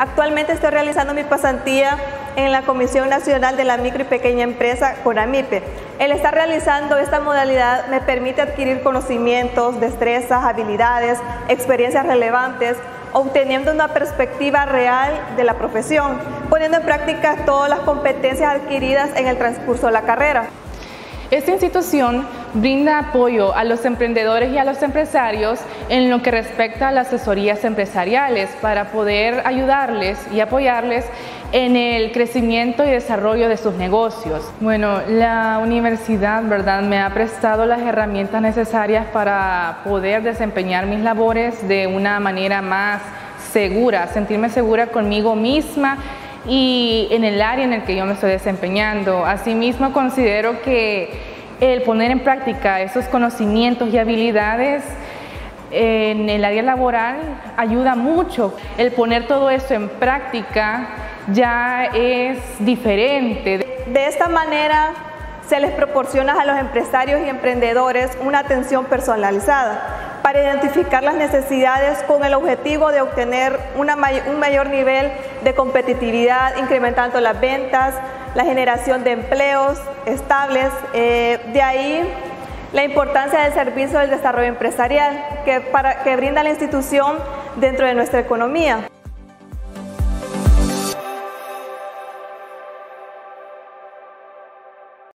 Actualmente estoy realizando mi pasantía en la Comisión Nacional de la Micro y Pequeña Empresa, CONAMIPE. El estar realizando esta modalidad me permite adquirir conocimientos, destrezas, habilidades, experiencias relevantes, obteniendo una perspectiva real de la profesión, poniendo en práctica todas las competencias adquiridas en el transcurso de la carrera. Esta institución brinda apoyo a los emprendedores y a los empresarios en lo que respecta a las asesorías empresariales para poder ayudarles y apoyarles en el crecimiento y desarrollo de sus negocios. Bueno, la universidad, ¿verdad?, me ha prestado las herramientas necesarias para poder desempeñar mis labores de una manera más segura, sentirme segura conmigo misma y en el área en el que yo me estoy desempeñando. Asimismo, considero que el poner en práctica esos conocimientos y habilidades en el área laboral ayuda mucho. El poner todo eso en práctica ya es diferente. De esta manera se les proporciona a los empresarios y emprendedores una atención personalizada para identificar las necesidades con el objetivo de obtener un mayor nivel de competitividad, incrementando las ventas, la generación de empleos estables. De ahí la importancia del servicio del desarrollo empresarial que brinda la institución dentro de nuestra economía.